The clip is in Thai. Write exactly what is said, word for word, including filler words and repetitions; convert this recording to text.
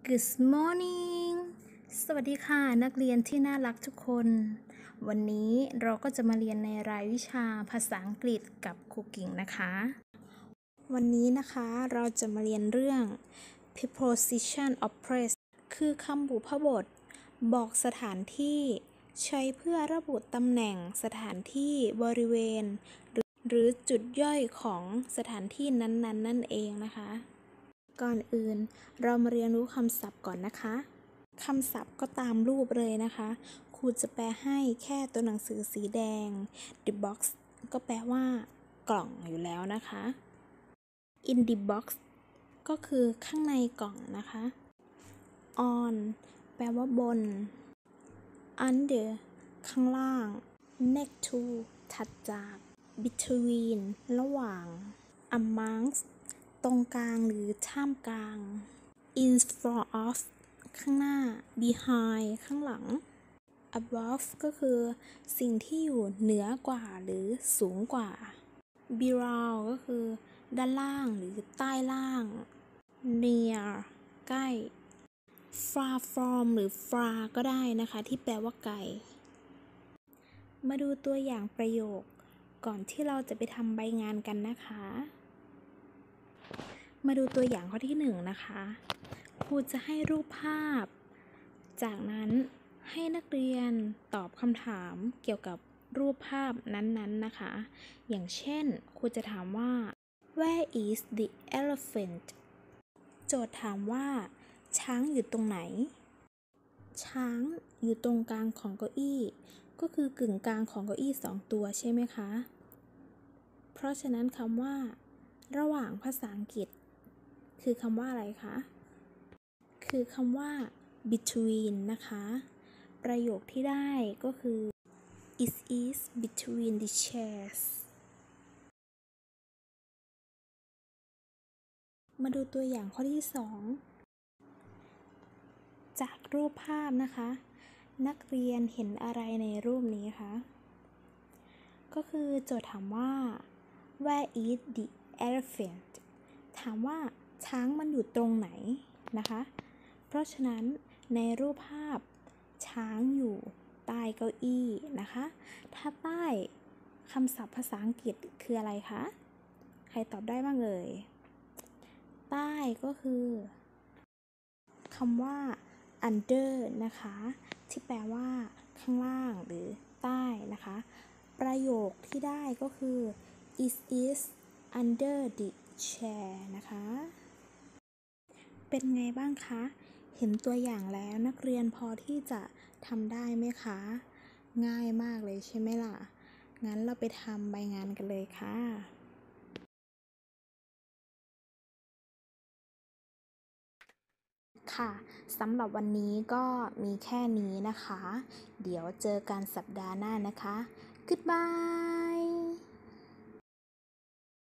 Good morning สวัสดีค่ะนักเรียนที่น่ารักทุกคน วันนี้เราก็จะมาเรียนในรายวิชาภาษาอังกฤษกับครูกิ่งนะคะ วันนี้นะคะเราจะมาเรียนเรื่อง preposition of place คือคำบุพบทบอกสถานที่ใช้เพื่อระบุตำแหน่งสถานที่บริเวณ หรือหรือจุดย่อยของสถานที่นั้นๆ น, นั่นเองนะคะก่อนอื่นเรามาเรียนรู้คำศัพท์ก่อนนะคะคำศัพท์ก็ตามรูปเลยนะคะครูจะแปลให้แค่ตัวหนังสือสีแดง the box ก็แปลว่ากล่องอยู่แล้วนะคะ in the box ก็คือข้างในกล่องนะคะ on แปลว่าบน under ข้างล่าง next to ถัดจาก between ระหว่าง amongst ตรงกลางหรือท่ามกลาง in front of ข้างหน้า behind ข้างหลัง above ก็คือสิ่งที่อยู่เหนือกว่าหรือสูงกว่า below ก็คือด้านล่างหรือใต้ล่าง near ใกล้ far from หรือ far ก็ได้นะคะที่แปลว่าไกลมาดูตัวอย่างประโยคก่อนที่เราจะไปทำใบงานกันนะคะมาดูตัวอย่างข้อที่หนึ่งนะคะครูจะให้รูปภาพจากนั้นให้นักเรียนตอบคำถามเกี่ยวกับรูปภาพนั้นๆนะคะอย่างเช่นครูจะถามว่า Where is the elephant โจทย์ถามว่าช้างอยู่ตรงไหนช้างอยู่ตรงกลางของเก้าอี้ก็คือกึ่งกลางของเก้าอี้สองตัวใช่ไหมคะเพราะฉะนั้นคำว่าระหว่างภาษาอังกฤษคือคำว่าอะไรคะคือคำว่า between นะคะประโยคที่ได้ก็คือ it is between the chairs มาดูตัวอย่างข้อที่สองจากรูปภาพนะคะนักเรียนเห็นอะไรในรูปนี้คะก็คือโจทย์ถามว่า Where is the elephant ถามว่าช้างมันอยู่ตรงไหนนะคะเพราะฉะนั้นในรูปภาพช้างอยู่ใต้เก้าอี้นะคะถ้าใต้คำศัพท์ภาษาอังกฤษคืออะไรคะใครตอบได้บ้างเอ่ยใต้ก็คือคำว่า under นะคะที่แปลว่าข้างล่างหรือใต้นะคะประโยคที่ได้ก็คือ it is under the chair นะคะเป็นไงบ้างคะเห็นตัวอย่างแล้วนักเรียนพอที่จะทำได้ไหมคะง่ายมากเลยใช่ไหมล่ะงั้นเราไปทำใบงานกันเลยค่ะค่ะสำหรับวันนี้ก็มีแค่นี้นะคะเดี๋ยวเจอกันสัปดาห์หน้านะคะ Goodbye